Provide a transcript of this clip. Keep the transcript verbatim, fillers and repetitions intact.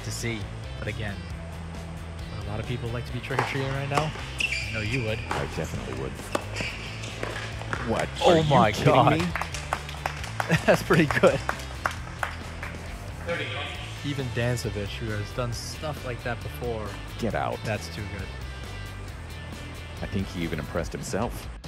excited to see. But again, would a lot of people like to be trick-or-treating right now? I know you would. I definitely would. What? Oh Are my you kidding God. me? That's pretty good. Even Dancevich, who has done stuff like that before, Get out. that's too good. I think he even impressed himself.